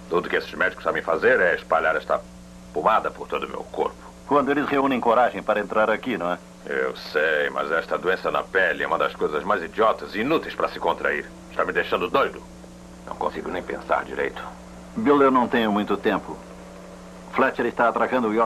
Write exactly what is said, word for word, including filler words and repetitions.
Tudo que esses médicos sabem fazer é espalhar esta pomada por todo o meu corpo. Quando eles reúnem coragem para entrar aqui, não é? Eu sei, mas esta doença na pele é uma das coisas mais idiotas e inúteis para se contrair. Está me deixando doido. Não consigo nem pensar direito. Bill, eu não tenho muito tempo. Fletcher está atracando o